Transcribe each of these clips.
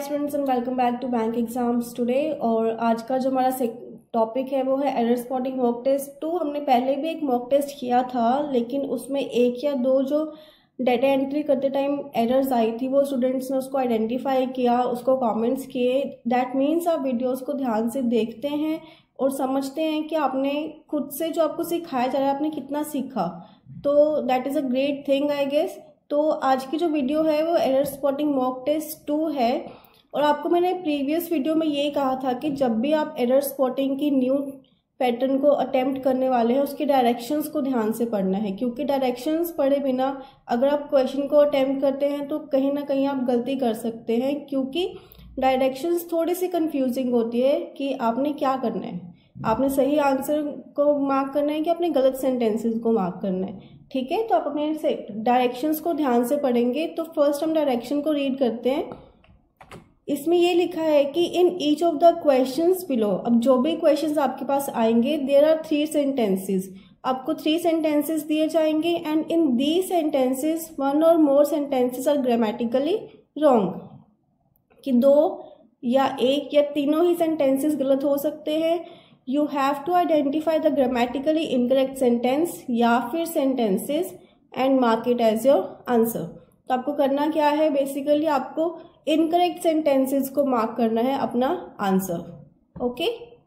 Students and welcome back to bank exams today. और आज का जो हमारा टॉपिक है वो है एरर स्पॉटिंग मॉक टेस्ट 2। हमने पहले भी एक मॉक टेस्ट किया था, लेकिन उसमें एक या दो जो डेटा एंट्री करते टाइम एरर्स आई थी वो स्टूडेंट्स ने उसको आइडेंटिफाई किया, उसको कमेंट्स किए। दैट मीन्स आप वीडियोस को ध्यान से देखते हैं और समझते हैं कि आपने खुद से जो आपको सिखाया जा रहा है आपने कितना सीखा, तो that is a great thing I guess. तो आज की जो वीडियो है वो एरर स्पॉटिंग मॉक टेस्ट 2 है। और आपको मैंने प्रीवियस वीडियो में ये कहा था कि जब भी आप एरर स्पॉटिंग की न्यू पैटर्न को अटेम्प्ट करने वाले हैं उसके डायरेक्शंस को ध्यान से पढ़ना है, क्योंकि डायरेक्शंस पढ़े बिना अगर आप क्वेश्चन को अटेम्प्ट करते हैं तो कहीं ना कहीं आप गलती कर सकते हैं, क्योंकि डायरेक्शंस थोड़ी सी कंफ्यूजिंग होती है कि आपने क्या करना है। आपने सही आंसर को मार्क करना है कि आपने गलत सेंटेंसेस को मार्क करना है। ठीक है, तो आप अपने डायरेक्शंस को ध्यान से पढ़ेंगे। तो फर्स्ट हम डायरेक्शन को रीड करते हैं। इसमें ये लिखा है कि in each of the questions below, अब जो भी क्वेश्चंस आपके पास आएंगे देयर आर 3 सेंटेंसेस। आपको 3 सेंटेंसेस दिए जाएंगे एंड इन दी सेंटेंसेस 1 और more sentences are grammatically wrong, कि 2 या 1 या तीनों ही सेंटेंसेस गलत हो सकते हैं। You have to identify the grammatically incorrect sentence या फिर sentences and mark it as your answer. तो आपको करना क्या है, बेसिकली आपको इनकरेक्ट सेंटेंसेस को मार्क करना है अपना आंसर। ओके,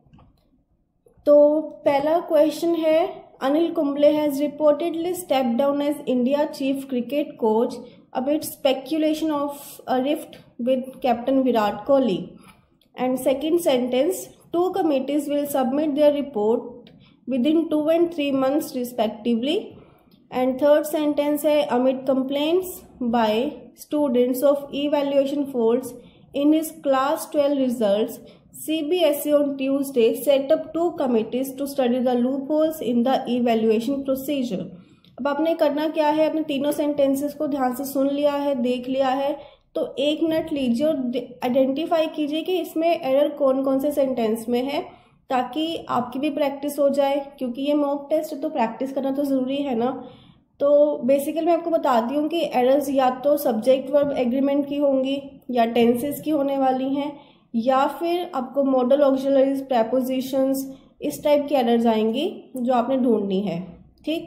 तो पहला क्वेश्चन है, Anil Kumble has reportedly step down as India chief cricket coach amid speculation of a rift with Captain Virat Kohli. And second sentence, 2 committees will submit their report within 2 and 3 months respectively. And third sentence है, amid complaints by students of evaluation faults in his class 12 results, CBSE on Tuesday set up 2 committees to study the loopholes in the evaluation procedure. अब आपने करना क्या है, अपने तीनों sentences को ध्यान से सुन लिया है, देख लिया है, तो 1 मिनट लीजिए और आइडेंटिफाई कीजिए कि इसमें एरर कौन कौन से सेंटेंस में है, ताकि आपकी भी प्रैक्टिस हो जाए, क्योंकि ये मॉक टेस्ट है तो प्रैक्टिस करना तो ज़रूरी है ना। तो बेसिकली मैं आपको बताती हूँ कि एरर्स या तो सब्जेक्ट वर्ब एग्रीमेंट की होंगी या टेंसेस की होने वाली हैं, या फिर आपको मॉडल ऑक्सिलरीज प्रेपोजिशंस इस टाइप की एरर्स आएंगी जो आपने ढूंढनी है। ठीक,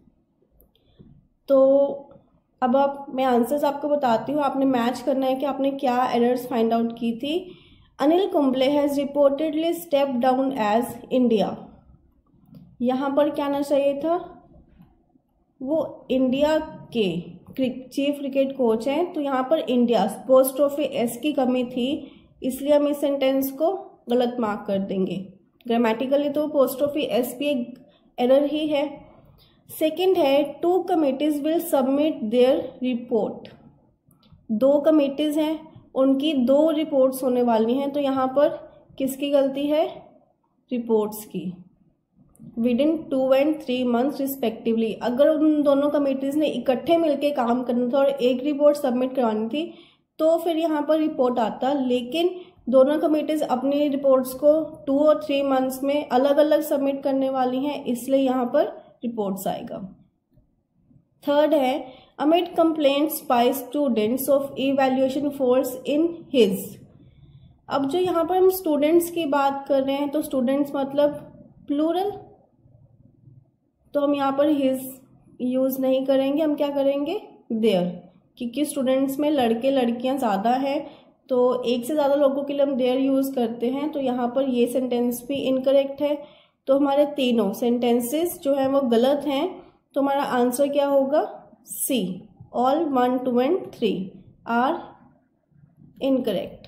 तो अब मैं आंसर्स आपको बताती हूँ, आपने मैच करना है कि आपने क्या एरर्स फाइंड आउट की थी। Anil Kumble has reportedly step down as India, यहाँ पर क्या आना चाहिए था, वो इंडिया के चीफ क्रिकेट कोच हैं, तो यहाँ पर इंडिया पोस्ट्रोफी एस की कमी थी, इसलिए हम इस सेंटेंस को गलत मार्क कर देंगे। ग्रामेटिकली तो पोस्ट्रोफी एस भी एक एरर ही है। सेकेंड है, 2 committees will submit their report. 2 committees हैं, उनकी 2 रिपोर्ट्स होने वाली हैं, तो यहाँ पर किसकी गलती है, रिपोर्ट्स की। Within 2 and 3 months respectively, अगर उन दोनों कमिटीज ने इकट्ठे मिलके काम करना था और एक रिपोर्ट सबमिट करवानी थी तो फिर यहाँ पर रिपोर्ट आता, लेकिन दोनों कमिटीज अपनी रिपोर्ट्स को 2 और 3 months में अलग अलग सबमिट करने वाली हैं, इसलिए यहाँ पर रिपोर्ट्स आएगा। थर्ड है, amid complaints by students of evaluation faults in his. अब जो यहाँ पर हम स्टूडेंट्स की बात कर रहे हैं तो स्टूडेंट्स मतलब प्लूरल, तो हम यहाँ पर हिज यूज नहीं करेंगे, हम क्या करेंगे देयर, क्योंकि स्टूडेंट्स में लड़के लड़कियां ज़्यादा हैं तो एक से ज़्यादा लोगों के लिए हम देयर यूज़ करते हैं, तो यहाँ पर ये सेंटेंस भी इनकरेक्ट है। तो हमारे तीनों सेंटेंसेस जो हैं वो गलत हैं, तो हमारा आंसर क्या होगा, C, all 1, 2 and 3 are incorrect.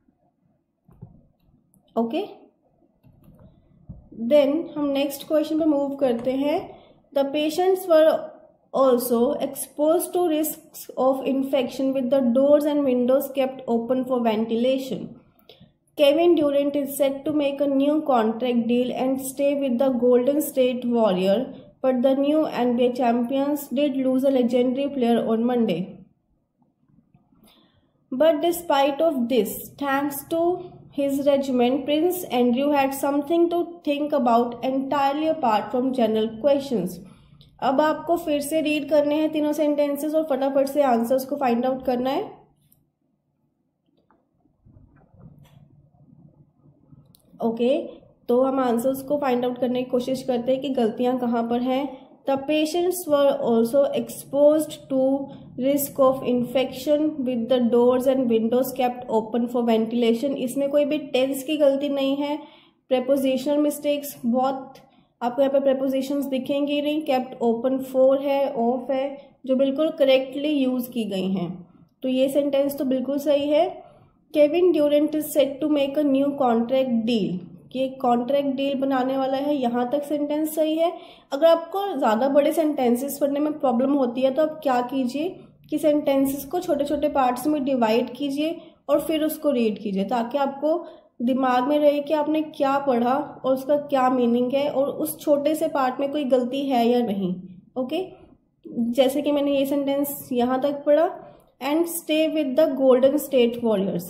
Okay, then हम नेक्स्ट क्वेश्चन पे मूव करते हैं। The patients were also expose to risk of infection with the doors and windows kept open for ventilation. Kevin Durant is set to make a new contract deal and stay with the Golden State Warrior, but the new NBA champions did lose a legendary player on Monday. But despite of this, thanks to his regiment, Prince Andrew had something to think about entirely apart from general questions. अब आपको फिर से read करने हैं तीनों sentences और फटाफट से आंसर्स को फाइंड आउट करना है। ओके, तो हम आंसर्स को फाइंड आउट करने की कोशिश करते हैं कि गलतियां कहाँ पर हैं। The patients were also exposed to risk of infection with the doors and windows kept open for ventilation. इसमें कोई भी टेंस की गलती नहीं है। प्रेपोजिशनल मिस्टेक्स बहुत आपको यहाँ पे प्रेपोजिशंस दिखेंगे नहीं। केप्ट ओपन फॉर है, ऑफ है, जो बिल्कुल करेक्टली यूज की गई हैं। तो ये सेंटेंस तो बिल्कुल सही है। Kevin Durant is set to make a new contract deal, कि कॉन्ट्रैक्ट डील बनाने वाला है, यहाँ तक सेंटेंस सही है। अगर आपको ज़्यादा बड़े सेंटेंसेस पढ़ने में प्रॉब्लम होती है तो आप क्या कीजिए कि सेंटेंसेस को छोटे छोटे पार्ट्स में डिवाइड कीजिए और फिर उसको रीड कीजिए, ताकि आपको दिमाग में रहे कि आपने क्या पढ़ा और उसका क्या मीनिंग है और उस छोटे से पार्ट में कोई गलती है या नहीं। ओके, जैसे कि मैंने ये सेंटेंस यहाँ तक पढ़ा, and stay with the Golden State Warriors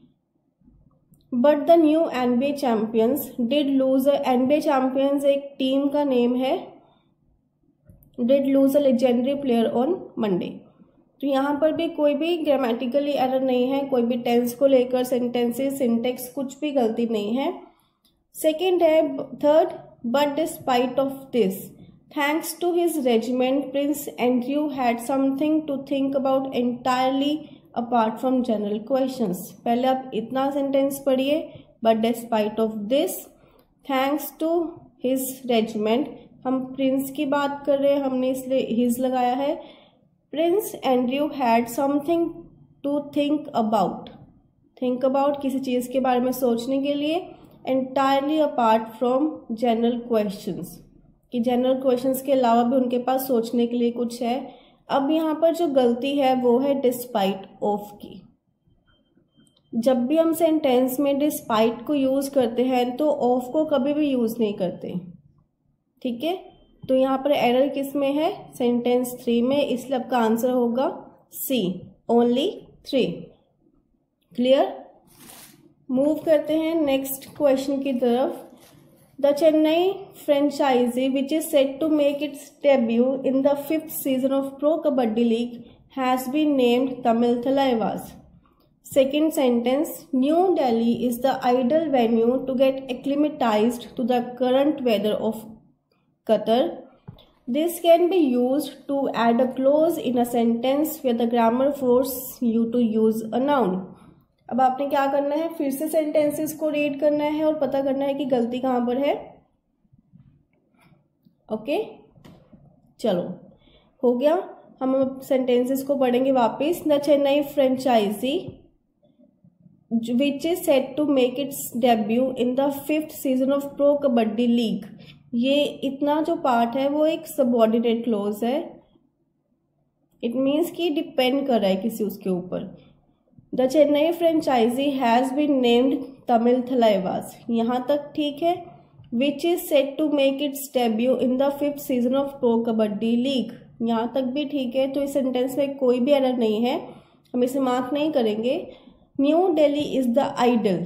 but the new NBA champions did lose. NBA champions एक टीम का नेम है। Did lose a legendary player on Monday. तो यहाँ पर भी कोई भी ग्रामेटिकली एरर नहीं है, कोई भी टेंस को लेकर सेंटेंसेस सिंटेक्स कुछ भी गलती नहीं है। सेकंड है third, but despite of this thanks to his regiment Prince Andrew had something to think about entirely apart from general questions. पहले आप इतना सेंटेंस पढ़िए, but despite of this thanks to his regiment, हम prince की बात कर रहे हैं, हमने इसलिए हिज लगाया है। Prince Andrew had something to think about, think about किसी चीज़ के बारे में सोचने के लिए। Entirely apart from general questions, कि जनरल क्वेश्चंस के अलावा भी उनके पास सोचने के लिए कुछ है। अब यहाँ पर जो गलती है वो है डिस्पाइट ऑफ की। जब भी हम सेंटेंस में डिस्पाइट को यूज़ करते हैं तो ऑफ को कभी भी यूज़ नहीं करते, ठीक है। तो यहाँ पर एरर किस में है, सेंटेंस 3 में, इसलिए आपका आंसर होगा सी, ओनली 3। क्लियर। मूव करते हैं नेक्स्ट क्वेश्चन की तरफ। The Chennai franchisee, which is set to make its debut in the 5th season of Pro Kabaddi League, has been named Tamil Thalaiwas. Second sentence, New Delhi is the ideal venue to get acclimatized to the current weather of Qatar. This can be used to add a clause in a sentence where the grammar forces you to use a noun. अब आपने क्या करना है, फिर से sentences को read करना है और पता करना है कि गलती कहाँ पर है। ओके, चलो हो गया। हम सेंटेंसेस को पढ़ेंगे वापस। The Chennai franchise which is set to make its debut in the 5th season of pro Kabaddi league. ये इतना जो पार्ट है वो एक सबऑर्डिनेट क्लोज है। इट मीन्स कि डिपेंड कर रहा है किसी उसके ऊपर। The Chennai franchise has been named Tamil Thalaivas, यहाँ तक ठीक है। Which is set to make its debut in the 5th season of pro Kabaddi league, यहाँ तक भी ठीक है। तो इस सेंटेंस में कोई भी एरर नहीं है, हम इसे मार्क नहीं करेंगे। New Delhi is the ideal.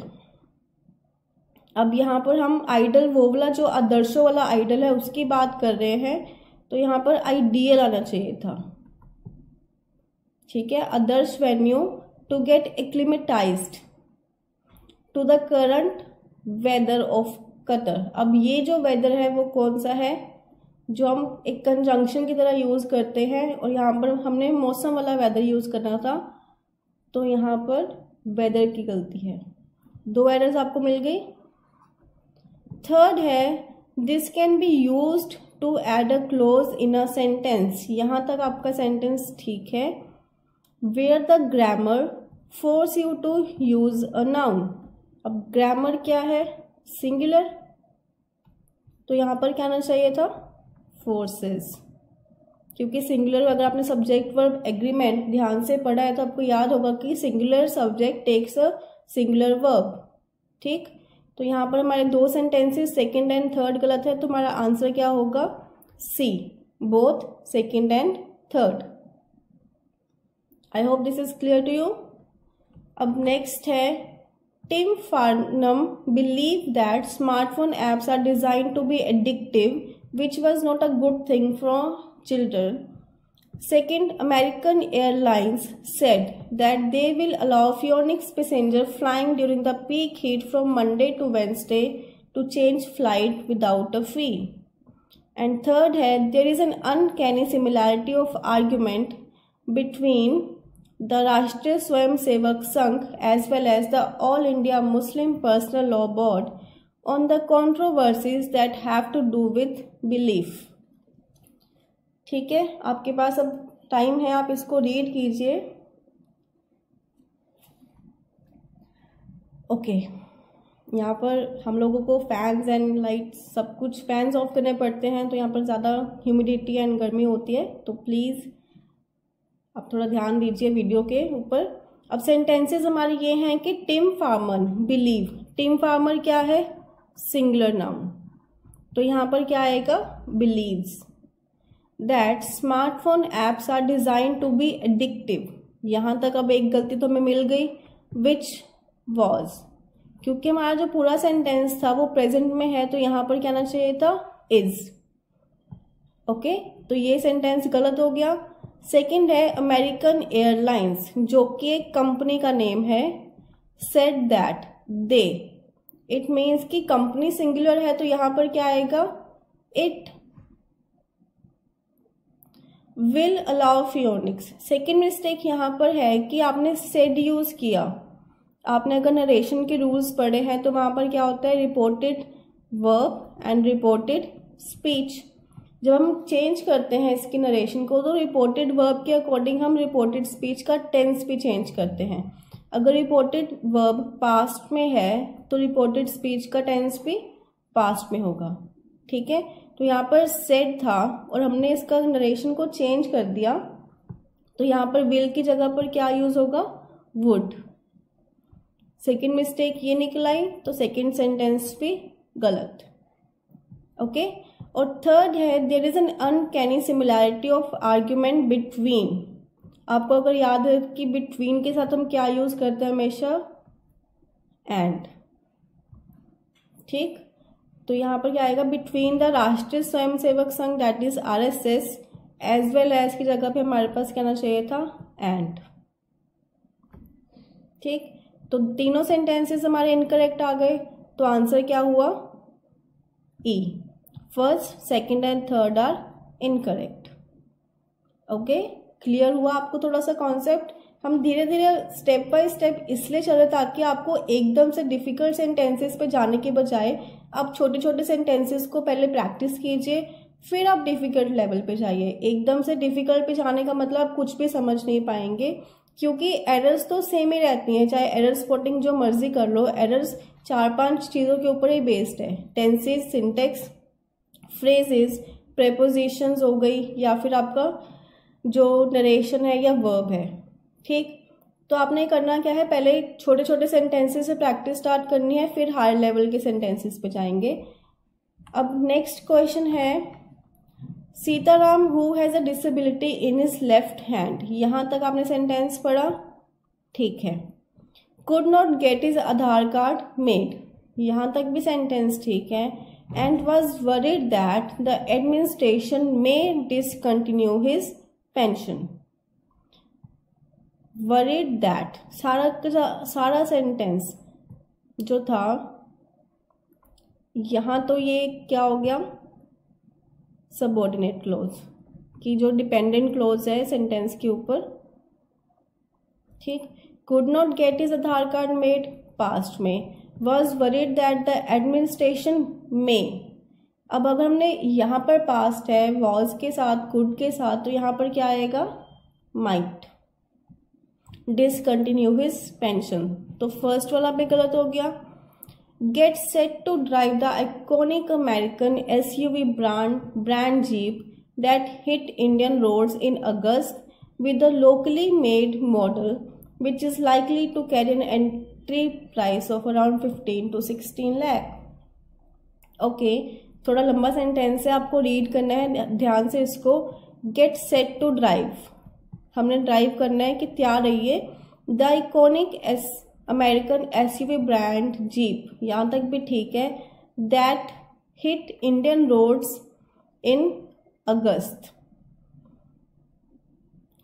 अब यहाँ पर हम आइडल वो वाला जो आदर्शों वाला आइडल है उसकी बात कर रहे हैं, तो यहाँ पर आइडियल आना चाहिए था, ठीक है। आदर्श venue to get acclimatized to the current weather of Qatar। अब ये जो वेदर है वो कौन सा है, जो हम एक कंजंक्शन की तरह यूज़ करते हैं, और यहाँ पर हमने मौसम वाला वेदर यूज़ करना था, तो यहाँ पर वेदर की गलती है। 2 एरर्स आपको मिल गई। थर्ड है this can be used to add a clause in a sentence, यहाँ तक आपका सेंटेंस ठीक है। Where the grammar force you to use a noun। अब ग्रामर क्या है, सिंगुलर, तो यहाँ पर क्या आना चाहिए था, फोर्सेस, क्योंकि सिंगुलर अगर आपने सब्जेक्ट वर्ब एग्रीमेंट ध्यान से पढ़ा है तो आपको याद होगा कि singular subject takes a singular verb, ठीक। तो यहाँ पर हमारे 2 सेंटेंसेस सेकंड एंड थर्ड गलत है, तो हमारा आंसर क्या होगा, C, both second and third. I hope this is clear to you. अब नेक्स्ट है Tim Farnam believe that smartphone apps are design to be addictive which was not a good thing for children. Second, American Airlines said that they will allow Phoenix passenger flying during the peak heat from Monday to Wednesday to change flight without a fee. And third है, there is an uncanny similarity of argument between the राष्ट्रीय स्वयं Sevak Sangh as well as the All India Muslim Personal Law Board on the controversies that have to do with belief. ठीक है, आपके पास अब time है, आप इसको रीड कीजिए. ओके, यहाँ पर हम लोगों को फैंस एंड लाइट्स सब कुछ फैंस ऑफ करने पड़ते हैं, तो यहाँ पर ज़्यादा ह्यूमिडिटी एंड गर्मी होती है, तो प्लीज़ आप थोड़ा ध्यान दीजिए वीडियो के ऊपर. अब सेंटेंसेस हमारे ये हैं कि Tim Farmer believe. Tim Farmer क्या है? सिंगुलर नाउन, तो यहाँ पर क्या आएगा? Believes. That smartphone apps are design to be addictive. यहाँ तक अब एक गलती तो हमें मिल गई, विच वॉज, क्योंकि हमारा जो पूरा सेंटेंस था वो प्रेजेंट में है, तो यहाँ पर क्या आना चाहिए था? इज. ओके, तो ये सेंटेंस गलत हो गया. सेकंड है अमेरिकन एयरलाइंस, जो कि एक कंपनी का नेम है. Said that they, it means कि कंपनी सिंगुलर है, तो यहाँ पर क्या आएगा? इट. विल अलाउ फियोनिक्स. सेकेंड मिस्टेक यहाँ पर है कि आपने सेड यूज किया. आपने अगर नरेशन के रूल्स पढ़े हैं तो वहां पर क्या होता है? Reported verb and reported speech. जब हम चेंज करते हैं इसकी नरेशन को, तो रिपोर्टेड वर्ब के अकॉर्डिंग हम रिपोर्टेड स्पीच का टेंस भी चेंज करते हैं. अगर रिपोर्टेड वर्ब पास्ट में है तो रिपोर्टेड स्पीच का टेंस भी पास्ट में होगा. ठीक है, तो यहाँ पर सेड था और हमने इसका नरेशन को चेंज कर दिया, तो यहाँ पर विल की जगह पर क्या यूज होगा? वुड. सेकेंड मिस्टेक ये निकल आई, तो सेकेंड सेंटेंस भी गलत. ओके, और थर्ड है there is an uncanny similarity of argument between. आपको अगर याद है कि बिटवीन के साथ हम क्या यूज करते हैं? हमेशा एंड. ठीक, तो यहाँ पर क्या आएगा? Between the Rashtriya Swayamsevak Sangh that is RSS as well as की जगह पे हमारे पास कहना चाहिए था एंड. ठीक, तो तीनों सेंटेंसेस हमारे इनकरेक्ट आ गए, तो आंसर क्या हुआ? E. First, second and third are incorrect. Okay, clear हुआ आपको थोड़ा सा कॉन्सेप्ट? हम धीरे धीरे स्टेप बाय स्टेप इसलिए चल रहे ताकि आपको एकदम से डिफिकल्ट सेंटेंसेस पे जाने के बजाय आप छोटे छोटे सेंटेंसेस को पहले प्रैक्टिस कीजिए, फिर आप डिफिकल्ट लेवल पे जाइए. एकदम से डिफिकल्ट पे जाने का मतलब आप कुछ भी समझ नहीं पाएंगे, क्योंकि एरर्स तो सेम ही रहती हैं. चाहे एरर स्पॉटिंग जो मर्जी कर लो, एरर्स 4-5 चीज़ों के ऊपर ही बेस्ड है. टेंसेस, सिंटेक्स, फ्रेजेस, प्रेपोजिशंस हो गई, या फिर आपका जो नरेशन है या वर्ब है. ठीक, तो आपने करना क्या है? पहले छोटे छोटे सेंटेंसेस से प्रैक्टिस स्टार्ट करनी है, फिर हायर लेवल के सेंटेंसेस पे जाएंगे. अब नेक्स्ट क्वेश्चन है Sitaram who has a disability in his left hand. यहाँ तक आपने सेंटेंस पढ़ा, ठीक है. Could not get his Aadhaar card made, यहाँ तक भी सेंटेंस ठीक है. And was worried that the administration may discontinue his pension. Worried that, सारा सेंटेंस जो था यहाँ, तो ये क्या हो गया? सबऑर्डिनेट क्लोज की जो डिपेंडेंट क्लोज है सेंटेंस के ऊपर. ठीक, could not get his Aadhaar card made past में, was worried that the administration में. अब अगर हमने यहाँ पर पास्ट है वॉज के साथ, कुड के साथ, तो यहाँ पर क्या आएगा? माइट. डिसकंटिन्यू हिज पेंशन, तो फर्स्ट वाला भी गलत हो गया. Get set to drive the iconic American SUV brand Jeep that hit Indian roads in August with a locally made model which is likely to carry an entry price of around 15 to 16 lakh. Okay, थोड़ा लंबा sentence है, आपको read करना है ध्यान से इसको. Get set to drive, हमने ड्राइव करना है कि तैयार रहिए. The iconic American SUV brand Jeep, यहाँ तक भी ठीक है. That hit Indian roads in August.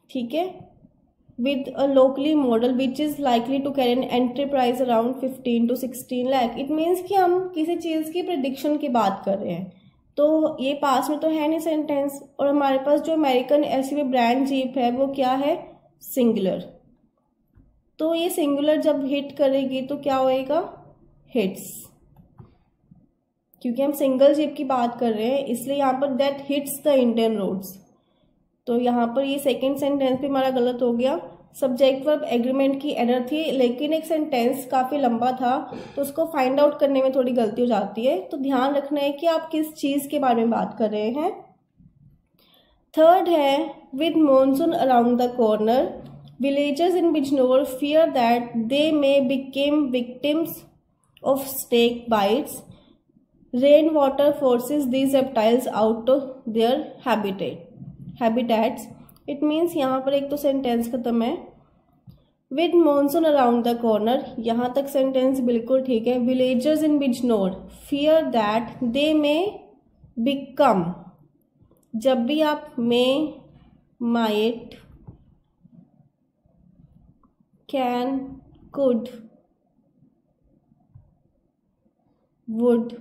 ठीक है, with a locally model which is likely to carry an entry price around 15 to 16 lakh. It means कि हम किसी चीज़ की प्रिडिक्शन की बात कर रहे हैं, तो ये पास में तो है नहीं सेंटेंस। और हमारे पास जो अमेरिकन एसयूवी ब्रांड जीप है वो क्या है, सिंगुलर। तो ये सिंगुलर जब हिट करेगी तो क्या होएगा, हिट्स, क्योंकि हम सिंगल जीप की बात कर रहे हैं इसलिए यहाँ पर that hits the Indian roads. तो यहाँ पर ये सेकेंड सेंटेंस भी हमारा गलत हो गया। सब्जेक्ट वर्ब एग्रीमेंट की एरर थी, लेकिन एक सेंटेंस काफ़ी लंबा था तो उसको फाइंड आउट करने में थोड़ी गलती हो जाती है, तो ध्यान रखना है कि आप किस चीज़ के बारे में बात कर रहे हैं। थर्ड है, with monsoon around the corner villagers in Bijnor fear that they may became victims of snake bites. Rain water forces these reptiles out of their habitats. It means यहाँ पर एक तो सेंटेंस खत्म है। With monsoon around the corner, यहाँ तक sentence बिल्कुल ठीक है। Villagers in Bijnor fear that they may become, जब भी आप may, might, can, could, would,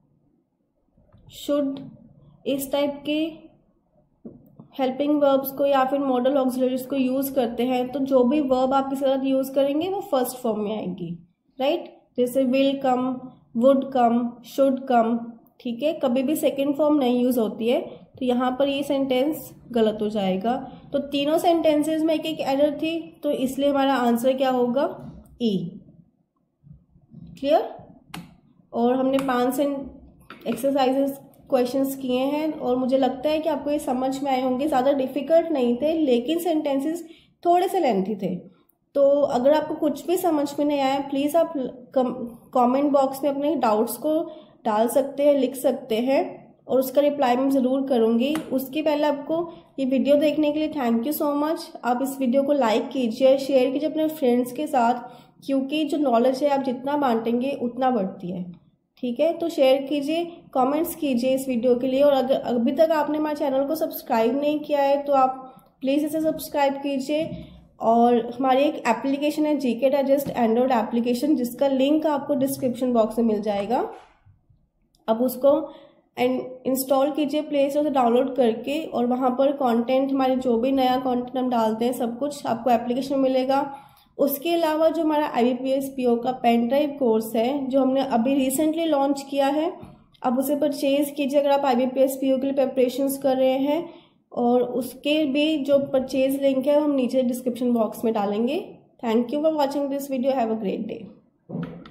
should इस टाइप के हेल्पिंग वर्ब्स को या फिर मॉडल ऑक्सिलरीज को यूज़ करते हैं, तो जो भी वर्ब आप इसके साथ यूज़ करेंगे वो फर्स्ट फॉर्म में आएगी, राइट। जैसे will come, would come, should come, ठीक है, कभी भी सेकेंड फॉर्म नहीं यूज़ होती है, तो यहाँ पर ये सेंटेंस गलत हो जाएगा। तो तीनों सेंटेंसेस में एक एक एरर थी, तो इसलिए हमारा आंसर क्या होगा, ई। क्लियर। और हमने 5 एक्सरसाइजेस क्वेश्चंस किए हैं और मुझे लगता है कि आपको ये समझ में आए होंगे। ज़्यादा डिफ़िकल्ट नहीं थे, लेकिन सेंटेंसेस थोड़े से लेंथी थे। तो अगर आपको कुछ भी समझ में नहीं आया, प्लीज़ आप कमेंट बॉक्स में अपने डाउट्स को डाल सकते हैं, लिख सकते हैं, और उसका रिप्लाई मैं ज़रूर करूँगी। उसके पहले आपको ये वीडियो देखने के लिए थैंक यू सो मच। आप इस वीडियो को लाइक कीजिए, शेयर कीजिए अपने फ्रेंड्स के साथ, क्योंकि जो नॉलेज है आप जितना बांटेंगे उतना बढ़ती है, ठीक है। तो शेयर कीजिए, कमेंट्स कीजिए इस वीडियो के लिए। और अगर अभी तक आपने हमारे चैनल को सब्सक्राइब नहीं किया है तो आप प्लीज़ इसे सब्सक्राइब कीजिए। और हमारी एक एप्लीकेशन है जीके डाइजेस्ट एंड्रॉइड एप्लीकेशन, जिसका लिंक आपको डिस्क्रिप्शन बॉक्स में मिल जाएगा। अब उसको इंस्टॉल कीजिए प्ले स्टोर से डाउनलोड करके, और वहाँ पर कंटेंट, हमारे जो भी नया कंटेंट हम डालते हैं सब कुछ आपको एप्लीकेशन में मिलेगा। उसके अलावा जो हमारा IBPS PO का पेन ड्राइव कोर्स है, जो हमने अभी रिसेंटली लॉन्च किया है, अब उसे परचेज़ कीजिए अगर आप IBPS PO के लिए प्रिपरेशंस कर रहे हैं। और उसके भी जो परचेज लिंक है हम नीचे डिस्क्रिप्शन बॉक्स में डालेंगे। Thank you for watching this video. Have a great day.